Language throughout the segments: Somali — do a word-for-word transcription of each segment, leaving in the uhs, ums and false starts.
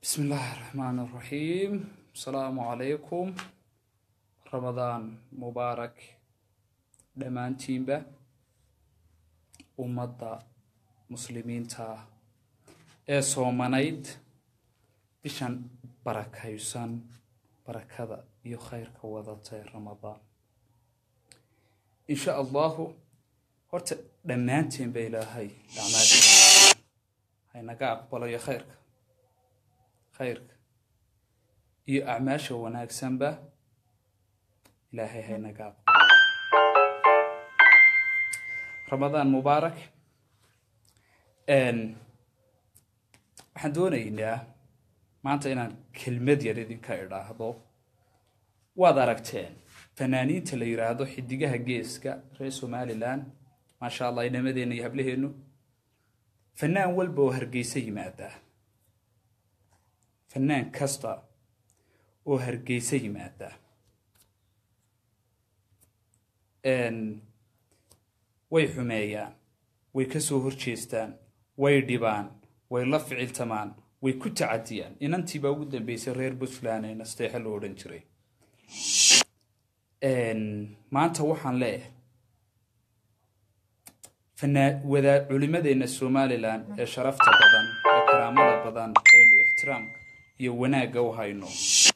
بسم الله الرحمن الرحيم. السلام عليكم. رمضان مبارك دمان تيمبا ومضى مسلمين تا إسومانيد بشان بركة يسان بركة يو خير كوضة رمضان إن شاء الله. هرت دمان تيمبا إلهي دعمات هاي نقاب بلا يا خيرك خيرك iyo acmaasha wanaagsanba ilaahay hayna gaab Ramadan Mubarak een waxaan doonaynaa maanta inaan kelmad yar idinka idhaahdo waad aragteen fanaaniinta la yiraahdo xidigaha geeska reer Somaliland ma sha Allah inamadeenna iyo hablaheenu fanaan walba oo hargeysa yimaada fanaan kasta oo hargeysa yimaada een way xumeeyaan way ka soo horjeestaan way dhibaan way la ficiltamaan way ku tacadiyaan inantii baa ugu dambeysay reer Puntland ee nasteexa loo oran jiray een maanta waxaan leeyahay fanaa wada culimadeena Somaliland ee sharafta badan ee karaamada badan ee ixtiraamka iyo wanaaga u hayno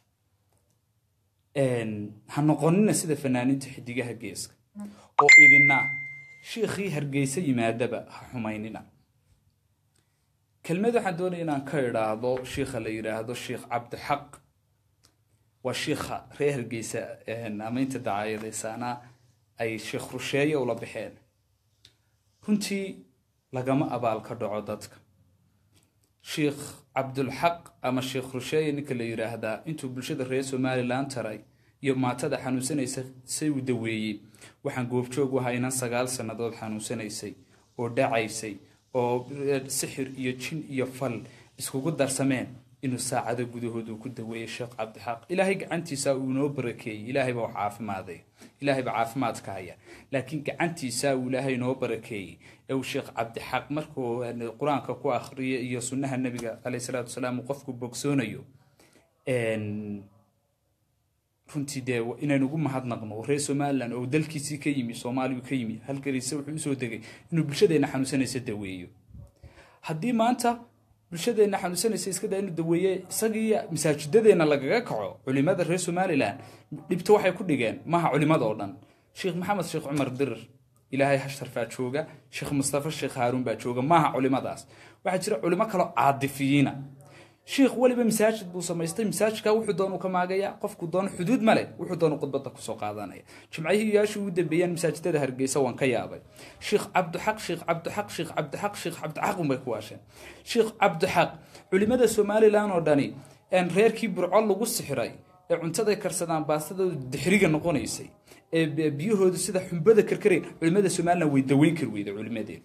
een ha noqonina sida fanaaniinta xidigaha geeska oo idina sheekhi hargeysa yimaadaba ha xumaynina kelmad waxaan doonayaa inaan ka iraahdo sheekha la yiraahdo Sheekh Cabdi Xaq waa sheekha reer hargeysa een amaynta daayadaysaana ay sheekh rusheeye ula bixeen runtii lagama abaal ka dhaco dadka Sheekh Cabdul Xaq ama Sheekh Rusheeye ninka la yiraahdaa intuu bulshada reer Somaliland taray iyo maatada xanuunsanaysa say u daweeyay waxaan goobjoog u ahaa inaan sagaal sanadood xanuunsanaysay oo dhacaysay oo sixir iyo jin iyo fal iskugu darsameen inuu saacado gudahooda ku daweeyay Sheekh Cabdi Xaq ilaahay gacantiisa uu noo barakeeyay ilaahay baa caafimaaday ilaahay baa caafimaadka haya laakiin gacantiisa uu ilaahay noo barakeeyay ee Sheekh Cabdi Xaq markuu quraanka ku akhriyay iyo sunnaha nabiga kaleey salaatu salaam qofku bogsoonayo een runtii de inaan ugu mahadnaqno reer Somaliland oo dalkiisii ka yimi Soomaaliya ka yimi halkaliisa wuxuu soo degay inuu bulshadeena xanuunsanaysa daweeyo haddii maanta bulshadeena xanuunsanaysa iska daa inuu daweeyo isagiya masaajidadeena lagaga kaco culimada reer Somaliland dhibto waxay ku dhigeen maaha culimada oo dhan Sheekh Maxamed Sheekh Umar Dirir ilaahay hashtar faa jooga Sheekh Mustafa Sheekh Harun baa jooga maaha culimadaas waxa jira culimo kale caadifiina Sheekh waliba masaajid buu samaystay masaajidka wuxuu doon ka maagaya qofku doon xuduud male wuxuu doon qodbada ku soo qaadanaya jimcihii yaashu u dambeeyaan masaajidada hargeysa waan ka yaabay Sheekh Cabdi Xaq Sheekh Cabdi Xaq Sheekh Cabdi Xaq Sheekh Cabdi Xaq uma ku waashan Sheekh Cabdi Xaq culimada Somaliland oo dhani aan reerkii burco lagu sixiray ee cuntada karsadaan baastada dixriga noqonaysay ee biyahoodu sida xumbada karkareen culimada Somaliland way daweyn kar weeyday culimadeen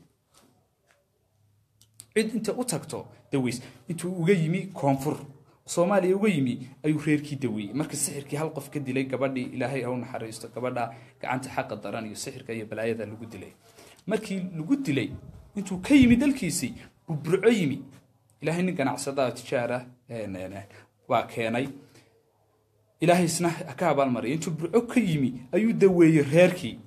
cid inta u tagto daweys intuu uga yimi koonfur Soomaaliya uga yimi ayuu reerkii daweeyay markii sixirkii hal qof ka dilay gabadhii ilaahay ha u naxariisto gabadha gacanta xaq daran iyo sixirka iyo balaayada lagu dilay markii lagu dilay intuu ka yimi dalkiisii uu burco yimi ilaahay nin ganacsada tijaara ee waa keenay ilaahay isna ka abaal maray intuu burco ka yimi ayuu daweeyay reerkii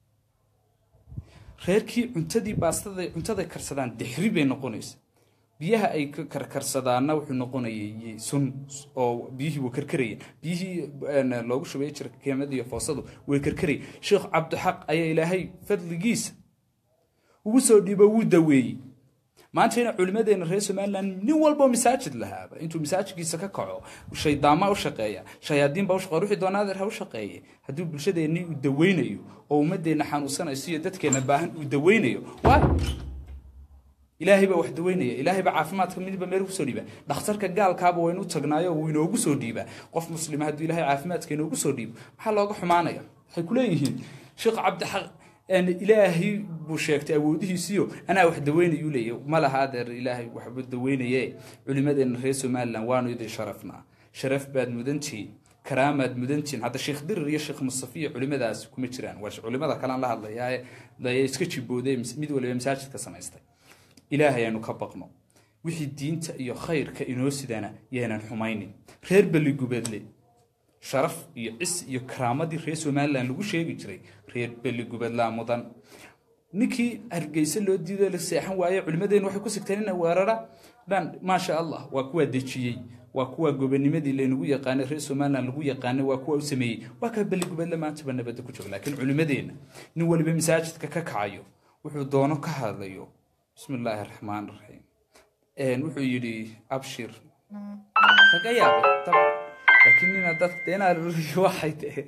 reerkii cuntadii baastada cuntada karsadaan dixri bay noqonaysa biyaha ay karkarsadaana wuxuu noqonayay sun oo biyihii uu karkarayay biyihii loogu shubay jirka keemada iyo foosadu way karkarayay Sheekh Cabdi Xaq ayaa ilaahay fadligiisa ugu soo dhiibay uu daweeyay maanta ina culimadeena reer Somaliland nin walba masaajid lahaaba intuu masaajidkiisa ka kaco shaydaama u shaqeeya shayaadiin baa u shaqeeya ruuxi doonaadir ha u shaqeeya hadii bulshadeena uu daweynayo oo umadeena xanuunsanayso iyo dadkeena baahan uu daweynayo waa ilaahay baa wax daweynaya ilaahay baa caafimaadka midba meel ku soo dhiiba dhakhtarka gaalkaaba waynu tagnaayo oo inoogu soo dhiiba qof muslim hadii ilaahay caafimaadka inoogu soo dhiibo waxa looga xumaanaya waxay ku leeyihiin Sheekh Cabdi Xaq أن إلهي بوشكت أوديه سيو أنا واحد دوين يولي ما له هذا الإلهي واحد دوين يه علماء الرئيس مال وانو يدي شرفنا شرف بعد مدنتي كرامة مدنتي هذا الشيخ در يا شيخ مصطفى علماء ذاس كمتران واش علماء ذا كلام الله الله يا لا يسكتش بودي مد ولا مساجد كسماستي إلهي أنو كبقنا wixii diinta iyo khayrka inoo sidana yeenan xumaynin reer bali gubadle sharaf iyo cis iyo karaamadii reer Soomaaliland lagu sheegi jiray reer bali gubadla mudan ninkii Hargeysa loo diiday la seexan waaye culimadeen waxay ku sigteen in weerara dhan ma sha Allah waa kuwa dejiyay waa kuwa gobanimadii leenugu yaqaan reer Soomaaliland lagu yaqaan waa kuwa u sameeyay waa ka bali gubadla maanta banabada ku jooga laakiin culimadeena nin waliba masaajidka ka kacayo wuxuu doono ka hadlayo bismillaahir rahmaanir rahiim een wuxuu yiri abshir kaga yaab tab laakiin ina dad deena waxay tahay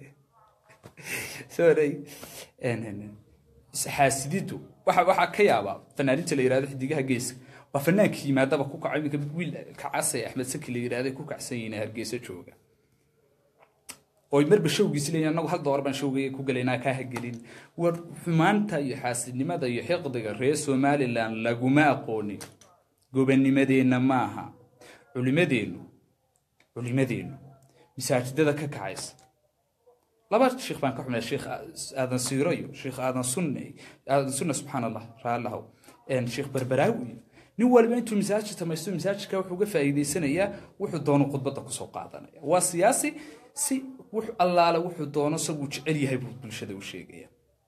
sorry een xaasididu waxa waxa ka yaaba fanaaniinta la yiraahdo xidigaha geeska waa fanaankii yimaadaba ku kacay minka wiil ka casay Axmed Saki la yiraahdo ku kacsan yihiin Hargeysa jooga oo marba showgiisa leeyahay anagu hal door baan showgay ku galeynaa ka hagelin war xumaanta iyo xaasidnimada iyo xiqdiga reer Soomaaliland laguma aqooni gobanimadeena maaha culimadeenu culimadeenu masaajidada ka kacaysa laba sheekh baan ka xumay sheekh aadan siirayo sheekh aadan sunni aadan sunna subhanallah raallahu een sheekh barbaraawi nin walba intuu masaajid tamaysto masaajidka wuxuu uga faa'iideysanayaa wuxuu doono khudbada ku soo qaadanaya waa siyaasi si wuxuu allaala wuxuu doono sagu jecel yahay bulshada u sheegaya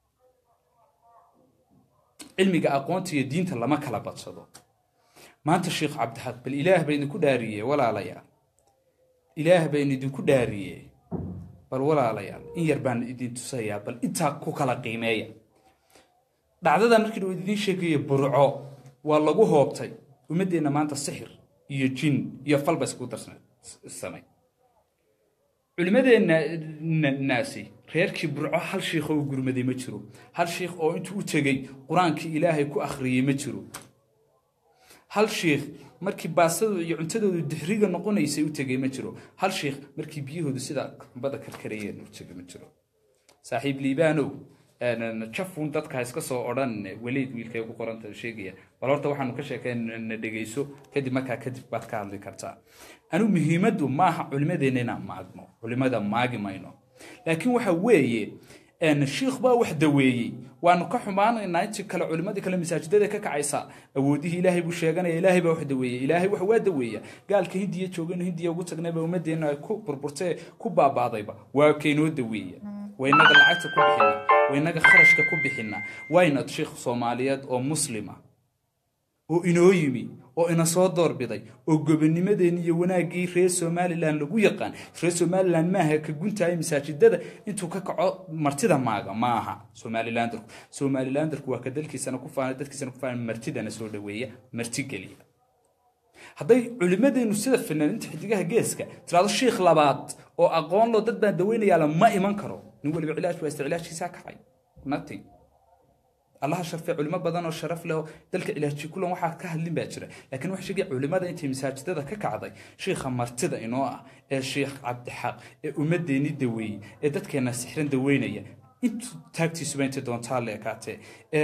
cilmiga aqoonta iyo diinta lama kala badsado maanta sheekh Cabdixaq bal ilaah bayna ku dhaariyay walaalayaal ilaah bayna idinku dhaariyay bal walaalayaal in yar baan idin tusayaa bal inta ku kala qiimeeya dhacdada markii uu idin sheegay burco waa lagu hoobtay umadeena maanta sixir iyo jin iyo falbas ku darsan samay culimadeena naasi reerkii burco hal sheekh oo gurmaday ma jiro hal sheekh oo intuu u tagay quraanka ilaahay ku akhriyay ma jiro hal sheekh markii baasadu iyo cuntadoodu dixriga noqonaysay u tagay ma jiro hal sheekh markii biyahoodu sida bada karkarayeen u tagay ma jiro saaxiib liibaano aan jafun dadka iska soo oran waliid wiilkay ku qoranta sheegaya bal horta waxaanu ka sheekeynaa dhageyso kadib markaa kadib baad ka hadli kartaa anu muhiimadu maaha culimadeena maagno culimada maagi mayno laakiin waxa weeye een sheekh baa wax daweeyay waanu ka xumaanaynaa intii kala culimadii kala masaajidada ka kacaysa awoodihi ilaahay buu sheeganaya ilaahay baa wax daweeyay ilaahay wax waa daweeya gaalka hindiya joogan hindiya ugu tagnayba umadeena ay ku burburtay ku baabaadayba waa keenoo daweeya waynaga lacagta ku bixina waynaga kharashka ku bixina wayna sheekh Soomaaliyeed oo muslima oo inoo yimi oo ina soo doorbiday oo gobanimadeena iyo wanaagii reer Soomaaliland lagu yaqaan reer Soomaaliland maaha ka guntaay masaajidada intuu ka kaco martida maaga maaha Soomaaliland Soomaaliland waa ka dalkiisana ku faanay dadkiisana ku faanay martidana soo dhaweeya marti galiya haday culimadeenu sida fanaaniinta xidigaha geeska tiraado sheekh labaad oo aqoon loo dad baan daweynaya ma iman karo nin waliba cilaaj waa isticlaashkiisa ka hay nothing الله شرف علماء بدن وشرف له دلك علاجي كلهم واحد كهل باجرة لكن واحد شيء علماء أنت مساجد هذا ككعضي شيخ مرتدى إنه الشيخ عبد الحق ومدني دوي إدت كنا سحرن دوينية أنت تاكتي سبعين تدون تالي كاتي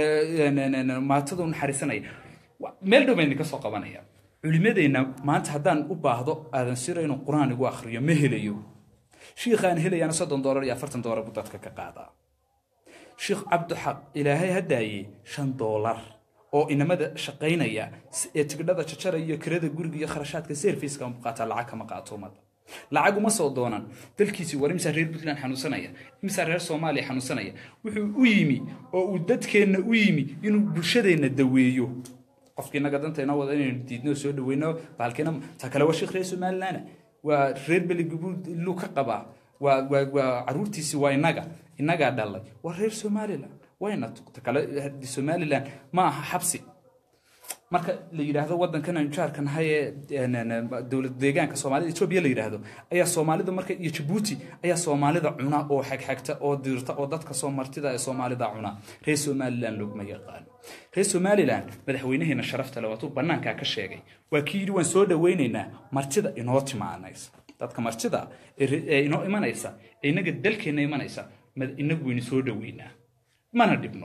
ما تدون حريصني ملدو مني كسوق بنايا علماء إنه ما أنت هدان أباهض هذا سير إنه القرآن يقول آخر يوم مهليو شيخ أنا هلي أنا صدق دولار يا فرتن دولار بدتك كقاعدة شيخ عبد الحق إلهي هداي شن دولار أو إنما شقينيا تقدر تشتري كريدة جورجيا خرشات كثير في سكان مقاطع العاك مقاطع مد العاق ما صودونا تلكيسي وري مسرير بتلان حنوسنايا مسرير صومالي حنوسنايا ويمي ودد كان ويمي إنه برشدين الدويو قفكنا قدرت نوض إن تدنو سود وينو بالكنا تكلوا شيخ رئيس مال لنا ورير بالجبود لو كقبا وعروتي سواي نجا النجا دلّي ورير سوماليلاند وين تكلا سوماليلاند ما حبسي marka la yiraahdo wadankan aan jaarkan haye dawlad deegaanka Soomaaliya Itoobiya la yiraahdo ayaa Soomaalida marka iyo Djibouti ayaa Soomaalida cuna oo xaq xaqta oo dirta oo dadka soo martida ee Soomaalida cuna reer Somaliland lugma yaqaan reer Somaliland madaxweynaheena sharafta leh watuu banaanka ka sheegay waa kiiri waan soo dhaweynaynaa martida inoo timaanaysa dadka martida ee inoo imanaysa inaga dalkeena imanaysa inagu weyn soo dhaweynaa mana dhibno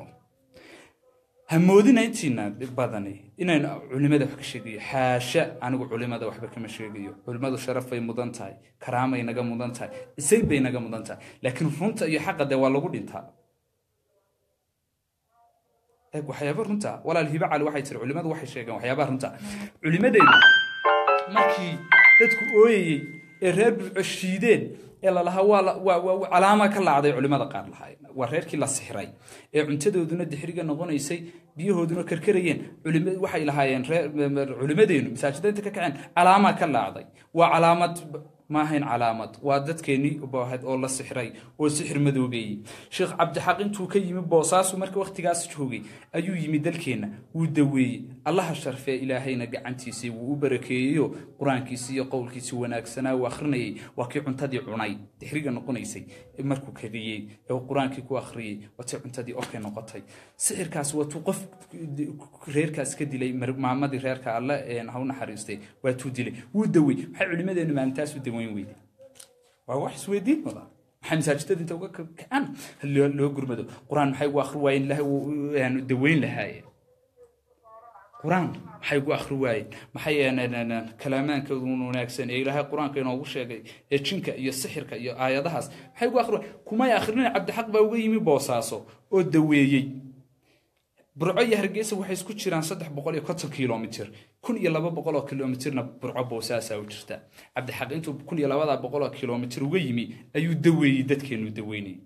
همودين أنتينا بدني إن علماء ده كشيء حاشا أنا أقول علماء ده وحبك مشيء علماء ده شرف في مدنتاي كرامة ينجا مدنتاي السيب ينجا مدنتاي لكن فهمت أي حاجة ده والله قول إنتها waxyaabo runta walaal hiba cali waxay tiri culimadu waxay sheegeen waxyaabaha runta culimadeedu markii dadku ooyayay ee reer bushiideen ee la lahaa waa waa calaama ka laacday culimada qaar lahaay waa reerkii la sixray ee cuntadooduna dixriga noqonaysay biyahooduna karkarayeen culimadu waxay lahaayeen culimadeenu masaajidada ka kaceen calaama ka laacday waa calaamad ما هين علامات وادتكني وباهد الله سحري وسحر مذوبي شيخ عبد الحق انتو كي يمي بوصاص ومرك وقت قاس جوغي ايو يمي دلكينا ودوي الله الشرف الهينا قعنتي سي وبركيو قران كيسي قول كيسي وناكسنا واخرني واكي عنتدي عني تحريق نقونيسي مركو كديي او قران كي كو اخري وتي عنتدي اوكي نقطي سحر كاس وتوقف رير كاس كديلي محمد ريركا الله ان هو نحريستي واتو ديلي ودوي waxay culimadeenu maantaas u daweyn weeyday waa wax isweydiin wada waxaan masaajidada inta uga kacaan loo gurmado quraan maxay ugu akhri waayeen ilahay yaanu daweyn lahaayeen quraan maxay ugu akhri waayeen maxay kalaamaanka wanaagsan ee ilaahay quraanka inoo ugu sheegay ee jinka iyo sixirka iyo aayadahaas maxay ugu akhri kuma ay akhrinay cabdi xaq baa uga yimi boosaaso oo daweeyay burco iyo hargeysa waxay isku jiraan saddex boqol iyo konton kiiloomitir kun iyo laba boqol oo kiiloomitirna burco boosaasa u jirta cabdi xaq intuu kun iyo laba boqol oo kiiloomitir uga yimi ayuu daweeyay dadkeenu daweynay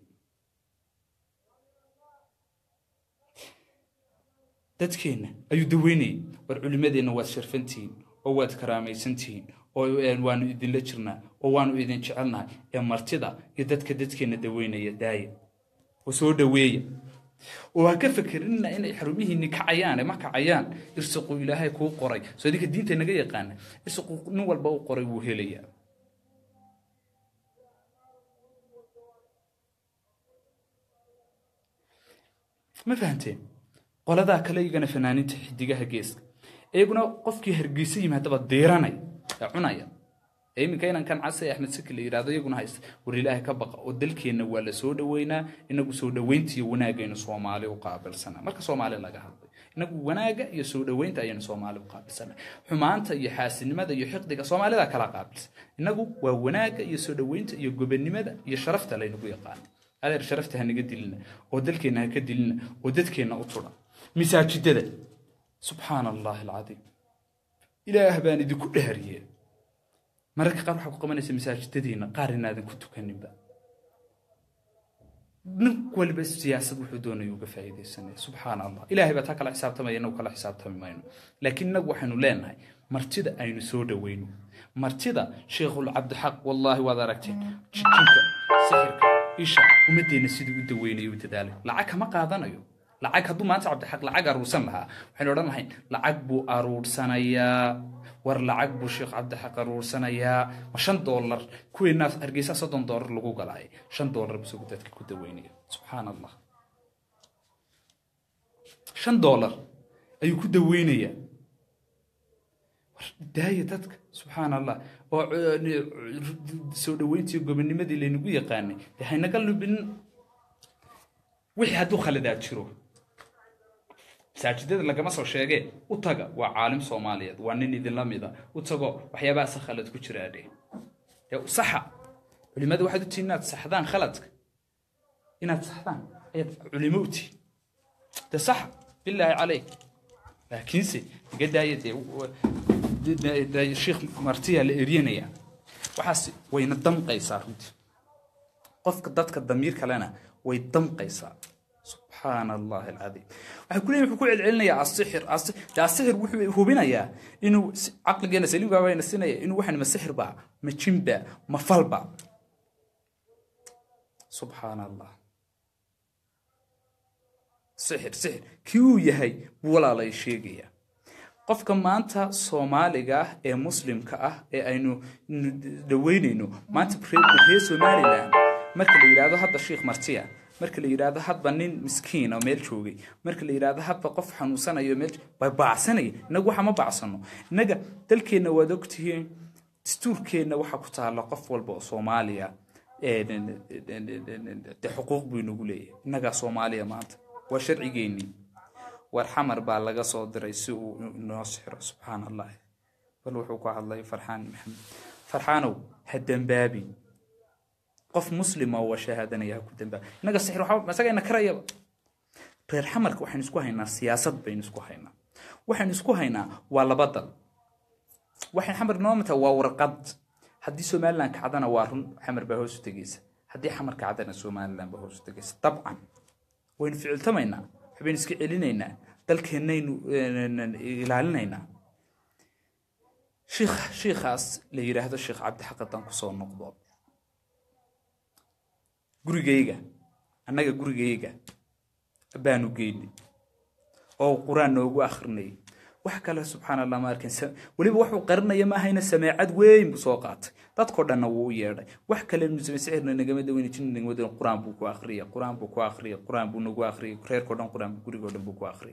dadkeena ayuu daweynay war culimadeena waa sharfantiin oo waad karaamaysantiin oo waanu idin la jirnaa oo waanu idin jecelnahay ee martida iyo dadka dadkeena daweynaya daaya oo soo daweeya وهكا فكرنا إن يحرميه نكعيان ما كعيان يرسقوا إلهي كو قري سو ديك الدين تنجي يقان يرسقوا نوال باو قري وهليا ما فهمتين قال ذا كلا يجنا فنانين تحديقها جيس يقولنا قفكي هرجيسي ما تبى ديراني عنايا أي من كان كان عسى أحمد سكل يراده يقول هايس وريله كبق ودلك إنه ولا سود وينا إنه سود وينتي وناجي إنه صومالي وقابل سنة مركز صومالي لا جهاد إنه وناجي يسود وينتا إنه صومالي وقابل سنة حمانت يحاسن ماذا يحقق صومالي ذا كلا قابل إنه وناجي يسود وينت يجبن ماذا يشرفت على إنه يقان هذا شرفت هنقد لنا ودلك إنه كد لنا ودتك إنه أطلع مساجد ذا سبحان الله العظيم إلى أهبان دي كل هريه mararka qaar waxa ku qabanaysa masaajidadiina qaar inaadan ku tukanin ba nin walba siyaasad wuxuu doonayo uga faa'iideysanay subxaan allah ilaahay baa ta kala xisaabtamay inuu kala xisaabtamayno laakiin nagu waxaanu leenahay martida aynu soo dhaweyno martida sheekhul cabdi xaq wallahi waad aragtay jijinka sixirka isha umadeena sidii u daweynayo dadaalay lacag kama qaadanayo lacag haduu maanta cabdi xaq lacag aruursan lahaa waxaan oran lahayn lacag buu aruursanayaa war lacag buu sheekh cabdi xaq aruursanayaa ma shan dollar kuweena hargeysa soddon dollar lagu galay shan dollar buu dadka ku daweynaya subxaan allah shan dollar ayuu ku daweynaya daaya dadka subxaan allah oo soo dhaweyntii gobonimadii leenugu yaqaanay waxayna galubin wixii hadduu khaladaad jiro masaajidada lagama soo sheegay u taga waa caalim Soomaaliyeed waa nin idin la mid ah u tago waxyaabaha si khalad ku jira adeeg ee saxa culimadu waxay u tiinaad saxdaan khaladka inaad saxdaan ay culimowti ta sax billahi alayk laakiin si gadaayade da sheekh martiya la eriyanaya waxaas wayna damqaysaa runtii qofka dadka damiir kalena way damqaysaa سبحان الله العظيم وحكولين وحكول علنا السحر السحر هو بنا يا إنه عقل جينا سليم قاوين السنة إنه واحد ما السحر بقى ما تشمبا ما فلبا سبحان الله سحر سحر كيو يهي ولا لا يشيء قف كما أنت صومالي جاه إيه مسلم كأه إيه إنه دوينه ما أنت بري صومالي لان مركل يرادو هذا الشيخ مرتيا marka la yiraahdo hadba nin miskiin oo meel joogay marka la yiraahdo hadba qof xanuunsanayo meel bay baacsanay inagu waxa ma baacsano inaga dalkeena wada ogtihiin dastuurkeena waxa ku taala qof walba oo Soomaaliya ee de xuquuq buu inagu leeyahay inaga Soomaaliya maanta waa sharcigeeni war xamar baa laga soo diray si uu noo sixiro subxaanallah bal wuxuu ku hadlay farxaan maxamed farxaanow hadan baabi قف مسلم أو شهادة يا كتنبا نجا السحر وحب مسكين نكريا reer xamarka waxaan isku haynaa siyaasad baynu isku haynaa waxaan isku haynaa waa laba dal waxaan xamar noomata waa warqad haddii Soomaaliland kacdana waa run xamar baa hoos u tagaysa haddii xamar kacdana Soomaaliland baa hoos u tagaysa dabcan waynu ficiltamaynaa waxbaynu iska celinaynaa dalkeenaynu ilaalinaynaa sheekh sheekhaas la yiraahdo sheekh Cabdi Xaqadan ku soo noqdo gurigayga annaga gurigayga baanu geeyay oo quraan noogu akhrinay wax kale subxaanallah ma arkin waliba wuxuu qarnaya ma hayna sameecad weyn soo qaatay dadko dhanna wuu yeedhay wax kale sicirna nagama daweyn jin nagama quraan buu ku akhriya quraan buu ku akhriya quraan buu nagu akhriya reerko dhan quraan gurigo dhan buu ku akhriya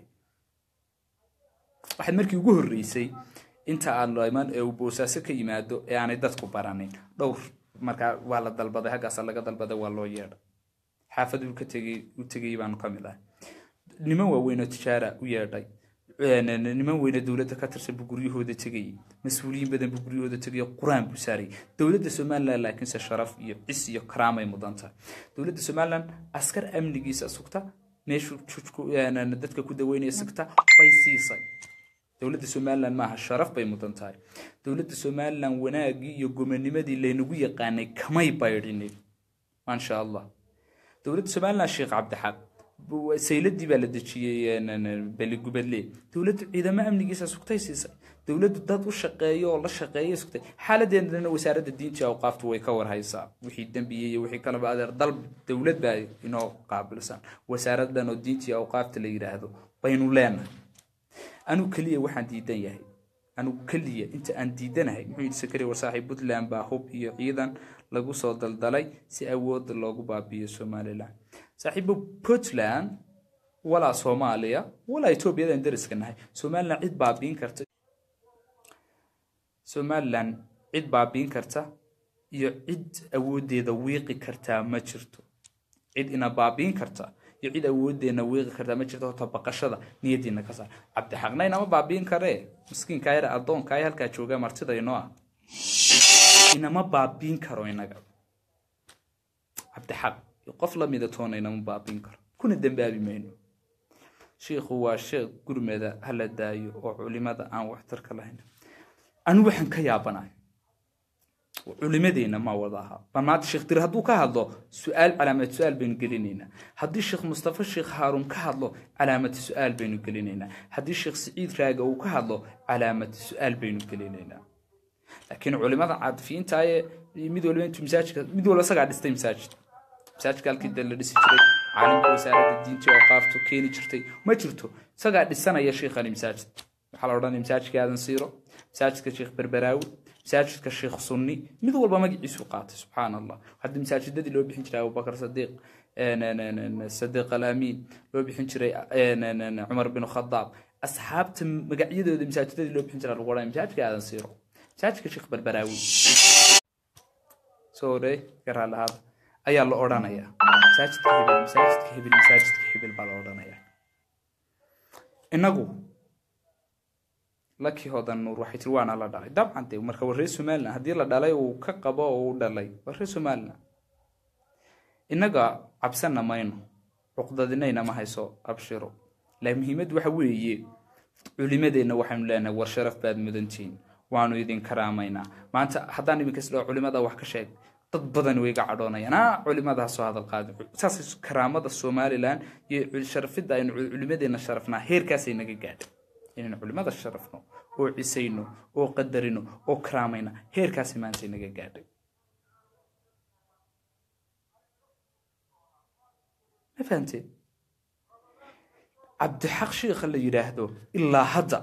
waxaad markii ugu horeysay inta aan looyman ee uu boosaaso ka yimaado ee aanay dadku baranin dhowr marka waa la dalbaday hagaas laga dalbaday waa loo yeedhay xaafadu ka tagay u tagay baan ka mid ah niman waaweyn oo tijaara u yeedhay niman weyn dawladda ka tirsan buguryahooda tagay mas'uuliyiin badan buguryahooda tagay quraan buu saaray dawladda Soomaaliland laakiin se sharaf iyo cis iyo karaamay mudanta dawladda Soomaaliland askar amnigiisa sugta meeshu dadka ku daweynaya sugta bay siisay dawladda Soomaaliland ma aha sharaf bay mudantahay dawladda Soomaaliland wanaagi iyo gomanimadii leenugu yaqaanay kamay baydhinin ma sha Allah dawladda Soomaaliland Sheekh Cabdi Xaq sayladii baa la dajiyay bali gubadle dawladda ciidamo amnigiisa sugtay siisay dawladdu dad u shaqeeyo oo la shaqeeyo sugtay xaaladeedana wasaaradda diinta iyo awqaaftu way ka warhaysaa wixii dambiye iyo wixii kala baadeer dal dawlad baa inoo qaabilsan wasaaraddan oo diinta iyo awqaafta la yiraahdo baynu leenahay anu kaliya waxaan diidan yahay anu kaliya inta aan diidanahay muxuu sakari war saaxiib Puntland baa hub iyo ciidan lagu soo daldalay si awood loogu baabiyo Soomaaliland saaxiib Puntland wala Soomaaliya wala Itoobiya aan dariskanahay Soomaaliland cid baabiin karta Soomaaliland cid baabiin karta iyo cid awoodeeda wiiqi karta ma jirto cid ina baabiin karta iyo cid awoodeena wiiqi karta ma jirto tabaqashada niyadiina ka saar Cabdi Xaqnayna ma baabiin kare miskiinka yar adoonka ay halka jooga martida inoo ah ina ma baabiin karo inaga Cabdi Xaq qof la mid ah toonayna ma baabiin karo kuna dambaabi mayno sheekhu waa sheekh gurmada hala daayo oo culimada aan wax tar ka lahayn anu waxaan ka yaabanahay culimadeena ma wadaha bamaad sheekh dir haduu ka hadlo su'aal calaamad su'aal been gelinayna hadii sheekh Mustafa sheekh Harun ka hadlo calaamad su'aal been gelinayna hadii sheekh Saciid Raaga uu ka hadlo calaamad su'aal been gelinayna laakiin culimada caadfiinta ay mid walba intuu masaajidka mid walba saga dhistay masaajid masaajidka halkii dal la dhisi jiray caalimka wasaaradda diinta iyo awqaaftu keeni jirtay ma jirto saga dhisanaya sheekhani masaajid waxa la oranay masaajidka aadan siiro masaajidka sheekh Berberaawi masaajidka sheekh Sunni mid walba magaciisu qaatay subhanallah hadii masaajidadii loo bixin jiray Abu Bakar Sadiq een Sadiq al-Amin loo bixin jiray een Umar bin Khattab asxaabta magacyadooda masaajidadii loo bixin jiray lagu oranay masaajidka aadan siiro masaajidka sheekh Berberaawi soo garaalaha ayaa la oranaya masaajidka hebel masaajidka hebel masaajidka hebel baa la oranaya inagu laki hodan nuur waxay tirwaana la dhalay dabcan de marka warreey Soomaaliland hadii la dhalay uu ka qabo oo uu dhalay warreey Soomaaliland inaga cabsana mayno uqdadinayna ma hayso abshiro la muhiimad waxa weeye culimadeena waxaan leenahay war sharaf baad mudantiin waanu idin karaamayna maanta hadaan idin kasoo culimada wax ka sheeg dad badan way ga cadhoonayaan culimada soo hadal qaadi saas karaamada Soomaaliland iyo sharafida ay culimadeena sharafna heerkaas ay naga gaadhay in culimada sharafno oo cisayno oo qadarino oo karaamayna heerkaas maanta ay naga gaadhay ma fahanteen Cabdi Xaq sheekh la yiraahdo ilaa hadda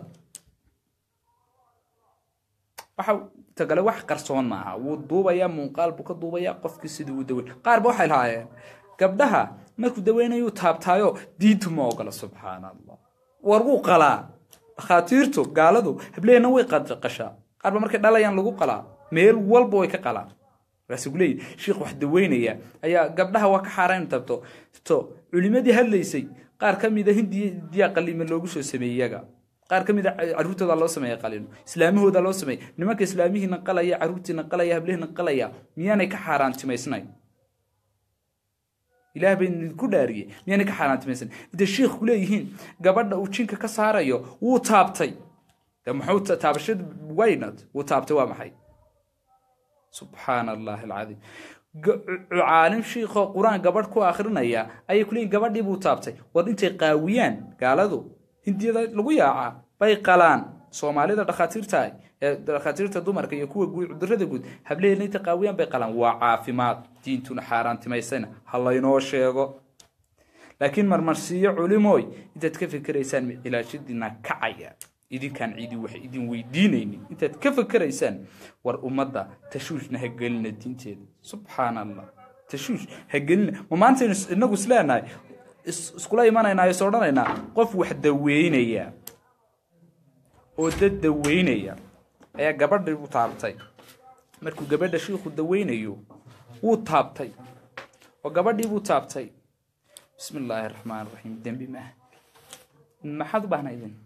waxa tagala wax qarsoon ma aha wuu duubaya muuqaal buu ka duubaya qofkii sidii uu daweyn qaar ba waxay lahaayeen gabdhaha markuu daweynayo taabtaayo diintu ma ogola subhanallah war uu qalaa khatiirto gaaladu hableena way qadqasha qaar ba markay dhalayaan lagu qalaa meel walba way ka qalaa rasuulay sheekh wax daweynaya ayaa gabdhaha waa ka xaraan tabto to culimadii hadlaysay qaar kamid ah hindiya qalimo loogu soo sameeyaga qaar kamid ah caruurtooda loo sameeyay qalino islaamahooda loo sameeyay nimanka islaamihiina qalaya caruurtiina qalaya hableena qalaya miyaanay ka xaraantimaysnay ilaah been ku dhaariyay miyana ka xaaraantimaysan inta sheekh ku leeyihiin gabadha uu jinka ka saarayo wuu taabtay muxuu taabashad waynad wuu taabtay waa maxay subhanallah alazim caalim sheekh quraan gabadh ku akhrinaya ay ku leeyihiin gabadhii buu taabtay wad intay qaawiyaan gaaladu hindiyada lagu yaaca bay qalaan soomaalida dhakhaatiirta ee dhakhaatiirta dumarka iyo kuwa cudurrada guud hableena inta qaawiyaan bay qalaan waa caafimaad diintuna xaaraantimaysan hallaynoo sheego laakiin marmarsiyo culimooy intaad ka fikiraysaan ilaashadina kacaya idinkaan ciidi wax idin weydiinaynin intaad ka fikiraysaan war ummadda tashuushna ha gelina diinteeda subhanallah tashuush ha gelina ma maanta inagu isleenahay iskula imanayna soo dhanaynaa qof wax daweynaya oo dad daweynaya ayaa gabadha u taabtay markuu gabadha sheekhu daweynayo uu taabtay oo gabadhii buu taabtay bismillaahir rahmaanir rahiim dambi ma maxad baahnayden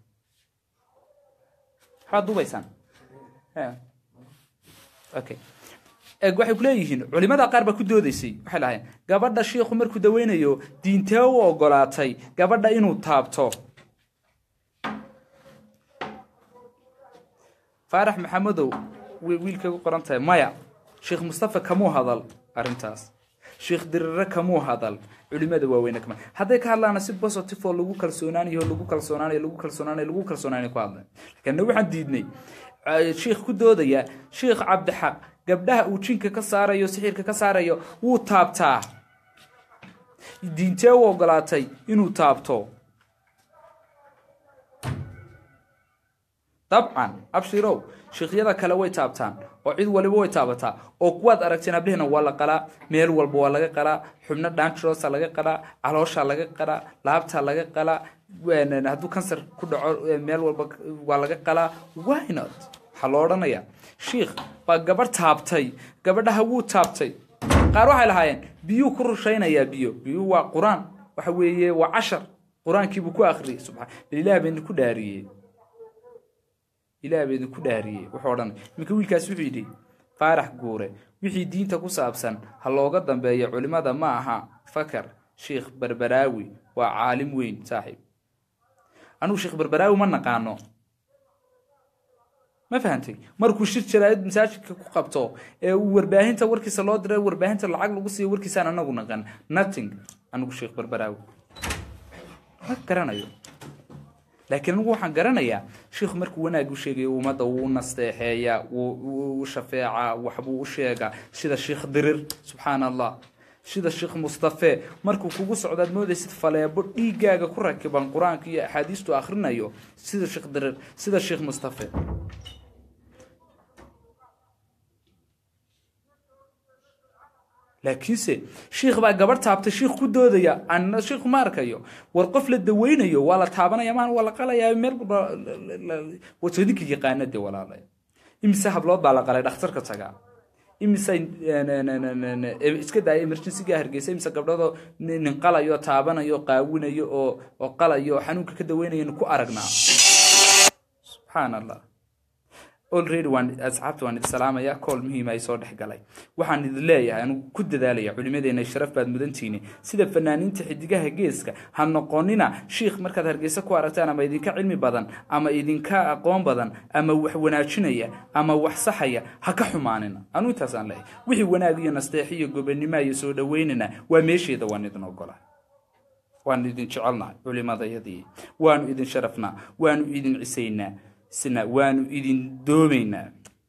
حد دوبيسان اوكي waxay ku leeyihiin culimada qaar ba ku doodaysay waxay lahayn gabadha sheekhu markuu daweynayo diinta uu ogolaatay gabadha inuu taabto Faarax Maxamedow wiilka ku qorantay maya sheekh Mustafa kamuu hadal arintaas sheekh dirre kamuu hadal culimada waaweyn kama haday ka hadlaana si positive oo lagu kalsoonaanayo lagu kalsoonaanayo lagu kalsoonaanayo lagu kalsoonaanayo ku hadlay laakiin waxaan diidnay sheekh ku doodaya sheekh Cabdixaq gabdhaha uu jinka ka saarayo sixirka ka saarayo wuu taabtaa diinta uu ogolaatay inuu taabto طبعا ابشروا شيخيada kale way taabtaan oo cid waliba way taabataa oo kuwaad aragteen ablihna waa la qalaa meel walba waa laga qalaa xubna dhaanshoosa laga qalaa caloosha laga qalaa laabta laga qalaa waan haduu kansar ku dhaco meel walba waa laga qalaa why not xaloodhanaya sheekh ba gabar taabtay gabadha wuu taabtay qaar waxay lahaayeen biyo ku rusheynaya biyo biyo waa quraan waxa weeye waa cashar quraankiibu ku akhriyay subhan ilaahay been ku dhaariyay ilaahay been ku dhaariyay wuxuu oran minka wiilkaas wuxuu yidhi faarax guure wixii diinta ku saabsan ha looga dambeeyo culimada ma aha fakar sheekh barbaraawi waa caalim weyn saaxiib anu sheekh barbaraawi ma naqaano ma fahantay markuu shir jaraa'id masaajidka ku qabto ee uu warbaahinta warkiisa loo diray warbaahinta lacag lagu siiyo warkiisa anagu naqan nothing anu sheekh barbaraawi ma garanayo laakiin anigu waxaan garanayaa sheekh markuu wanaag u sheegay umada uu nasteexeeya uu shafeeca waxbuu u sheega sida sheekh dirir subhanallah sida sheekh Mustafa markuu kugu socdaad moodaysid faleebo dhiigaaga ku rakiban quraanka iyo axaadiistu akhrinayo sida sheekh dirir sida sheekh Mustafa laakiinse sheekh baa gabar taabtay sheekh ku doodaya anna sheekh ma arkayo war qof la daweynayo wala taabanaya maan wala qalaya meel wadooyinka yaqaanada walaalay imisa hablood baa la qalay dhakhtarka taga imisa iska daay emergency ga hargeysa imisa gabdhado nin qalayo taabanayo qaawinayo oo oo qalayo xanuunka ka daweynayo ku aragnaa subhanallah already waan asxaabtu waan salaamaya call muhiim ay soo dhaxgalay waxaan idin leeyahay anigu ku dadaalaya culimadeena sharaf baad mudantiini sida fanaaniinta xidigaha geeska ha noqonina sheekh markaad hargeysa ku aragtaan ama idinka cilmi badan ama idinka aqoon badan ama wax wanaajinaya ama wax saxaya ha ka xumaanina anu intaasaan leeyahay wixii wanaag iyo nasteexiyo gobonimo iyo soo dhaweynina waa meesheeda waan idin ogolaa waan idin jecelnaa culimadayadii waan idin sharafnaa waan idin cisaynaa sina waanu idin doomayna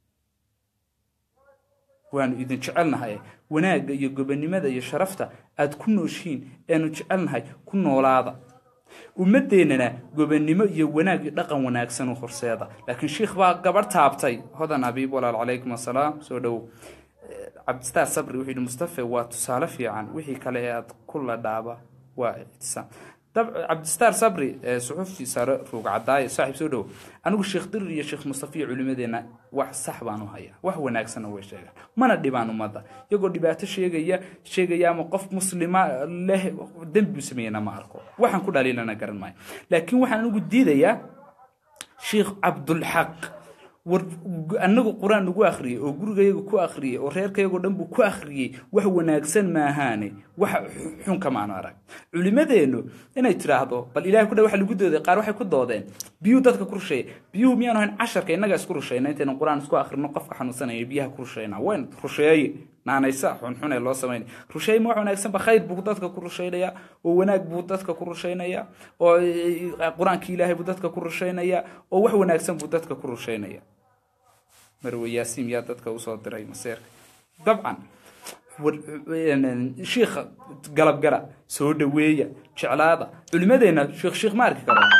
waanu idin jecelnahay wanaaga iyo gobonimada iyo sharafta aad ku nooshiin aanu jecelnahay ku noolaada ummadeennana gobonimo iyo wanaag iyo dhaqan wanaagsan u horseeda laakiin sheekh baa gabar taabtay hodan abiib walaal calaykum assalaam soo dhow Cabdistaar Sabri wixii Mustafa waa tusaale fiican wixii kale ee aad kula dhaaba waa ihtisam Cabdistaar Sabri suxufti sare ruug cadaay saaxiib soo dhow anigu sheekh dirir iyo sheekh Mustafa culimadeena wax sax baan u hayaa wax wanaagsan oo sheega mana dhibaan umada iyagoo dhibaato sheegaya sheegaya ama qof muslima leh dambi sameeyna ma arko waxaan ku dhaliilana garan maayo laakiin waxaan anigu diidayaa sheekh Abdul Haq annagu quraan nagu akhriyay oo gurigayga ku akhriyay oo reerkayga dhan buu ku akhriyay wax wanaagsan ma ahaane wax xun kama aan arag culimadeenu inay tiraahdo bal ilaahay ku dhaw waxa lagu dooday qaar waxay ku doodeen biyu dadka ku rusheey biyu miyaan ahayn casharka inaga isku rusheeyna intaan quraan isku akhrino qofka xanuunsanaya biyaha ku rusheeyna waan rusheeyay naanaysa xun xun ee loo sameeyay rusheey ma wanaagsan ba khayr buu dadka ku rusheeynaya oo wanaag buu dadka ku rusheeynaya oo quraanka ilaahay buu dadka ku rusheeynaya oo wax wanaagsan buu dadka ku rusheeynaya marwe yaasiin yaa dadka u soo diray maseerka dabcan sheekh galab gara soo dhaweeya jeclaada culimadeena sheekh sheekh ma arki karo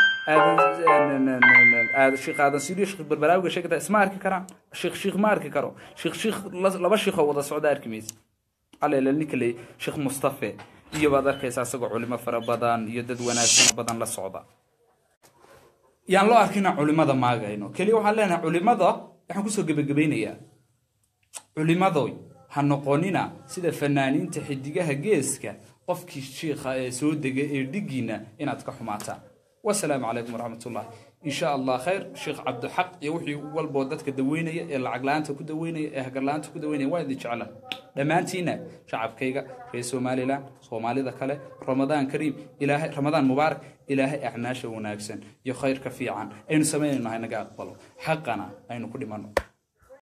aad sheekh aadan sidii sheekh barbaraaga sheekada isma arki karaan sheekh sheekh ma arki karo sheekh sheekh laba sheekh wada socda arkimeys على النكلي شيخ مصطفى يبغى ذلك أساسه علماء فربضان يدد وناس بدن للصعدة يعني الله أركينا علماء ذا ما جاينه كلي وحلنا علماء ذا إحنا كسر جب جبينية علماء ذوي هنقونينا سيد فنانين تحديجها جيسك قفك الشيخ سود دقينا إن أتكحماتا والسلام عليكم ورحمة الله إن شاء الله خير الشيخ عبد الحق يوحي والبودات كدوينية العقلانت كدوينية إهجرلانت كدوينية وايد يجعله لما أنتينا شعب كيجا في سومالي لا سومالي ذكله رمضان كريم إلهي رمضان مبارك إلهي إعناش وناكسن يخير كفي عن أين سمينا هنا قاقبله حقنا أين كل منه